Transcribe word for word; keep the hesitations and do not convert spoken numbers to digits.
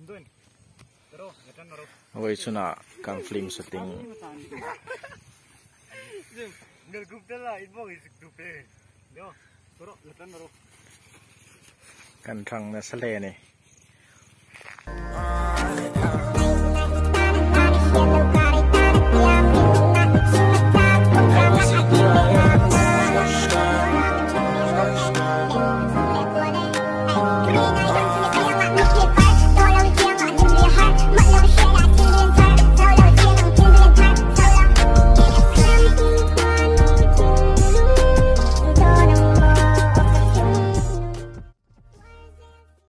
Bundun. Pero, letan naro. Oi suna kang film setting. Ngal group dala, inbo is group eh. Yo, pero letan naro. Kan rang na sale ni.